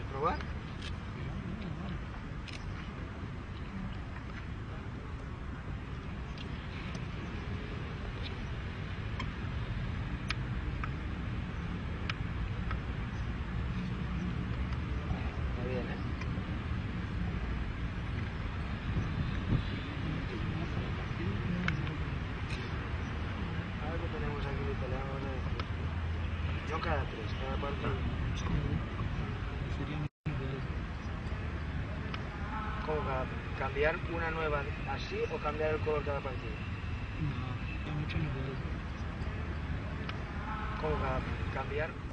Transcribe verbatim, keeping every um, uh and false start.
¿Probar? Está bien, ¿eh? A ver qué tenemos aquí de italiano. Yo cada tres, cada partido. ¿Cómo cada, cambiar una nueva así o cambiar el color cada partido? No, hay mucho nivel. ¿Cómo cada, cambiar